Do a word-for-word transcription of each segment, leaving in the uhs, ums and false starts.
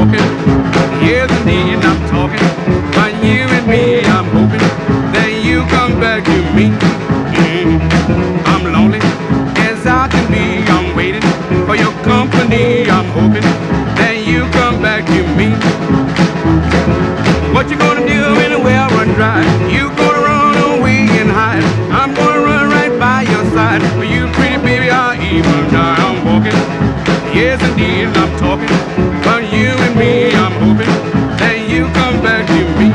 walking. Yes, indeed, I'm talking. But you and me, I'm hoping that you come back to me. Mm. I'm lonely as I can be. I'm waiting for your company. I'm hoping that you come back to me. What you gonna do when the well run dry? You gonna run away and hide? I'm gonna run right by your side. For you, pretty baby, I'll even die. I'm walking. Yes, indeed, I'm talking. But you and me, I'm hoping that you come back to me.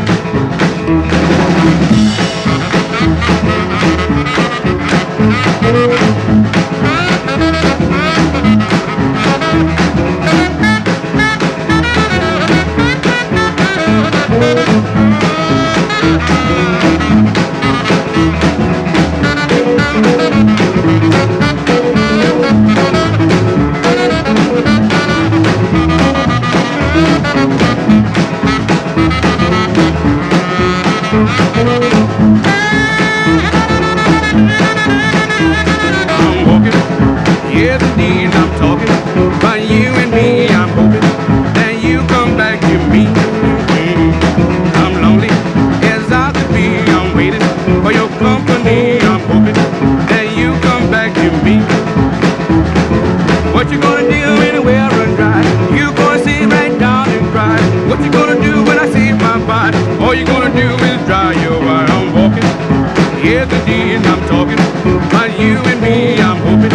I'm walking, yes indeed I'm talking, but you and me I'm hoping that you come back to me. Mm. I'm lonely as I could be, I'm waiting for your company. I'm hoping that you come back to me. What you gonna do when the well run dry? You gonna sit right down and cry? What you gonna do when I save my body? All you gonna do is dry your eye. I'm walking, yes indeed I'm talking, but you and me I'm hoping